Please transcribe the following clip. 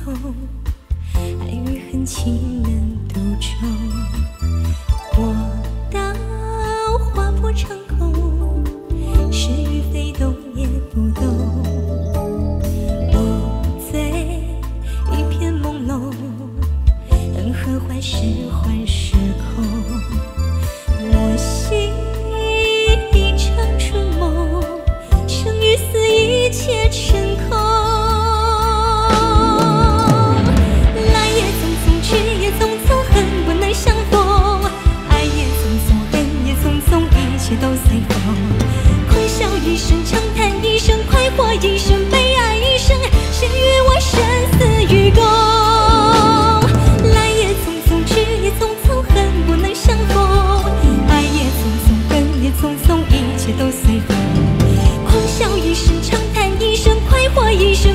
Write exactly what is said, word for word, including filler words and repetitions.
头，爱与恨情难独钟。我到划破长空，是与非动也不动。我醉一片朦胧，恩和坏是幻是空。我心一场春梦，生与死一切成空。来也匆匆，去也匆匆，恨不能相逢。爱也匆匆，恨也匆匆，一切都随风。狂笑一声，长叹一声，快活一生，悲哀一生，谁与我生死与共？来也匆匆，去也匆匆，恨不能相逢。爱也匆匆，恨也匆匆，一切都随风。狂笑一声，长叹一声，快活一生，